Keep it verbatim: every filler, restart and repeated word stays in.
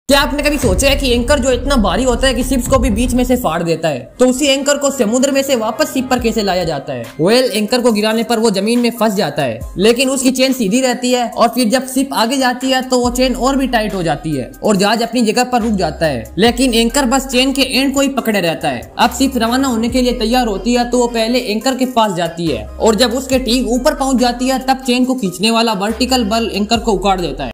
क्या आपने कभी सोचा है कि एंकर जो इतना भारी होता है कि शिप्स को भी बीच में से फाड़ देता है, तो उसी एंकर को समुद्र में से वापस शिप पर कैसे लाया जाता है? वेल, एंकर को गिराने पर वो जमीन में फंस जाता है, लेकिन उसकी चेन सीधी रहती है और फिर जब शिप आगे जाती है तो वो चेन और भी टाइट हो जाती है और जहाज अपनी जगह पर रुक जाता है। लेकिन एंकर बस चेन के एंड को ही पकड़े रहता है। अब शिप रवाना होने के लिए तैयार होती है तो वो पहले एंकर के पास जाती है और जब उसके ठीक ऊपर पहुंच जाती है तब चेन को खींचने वाला वर्टिकल बल एंकर को उखाड़ देता है।